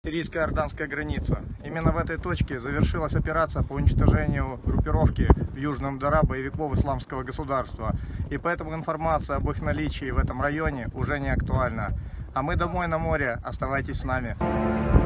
Сирийско-иорданская граница. Именно в этой точке завершилась операция по уничтожению группировки в Южном Дара боевиков Исламского государства. И поэтому информация об их наличии в этом районе уже не актуальна. А мы домой на море. Оставайтесь с нами.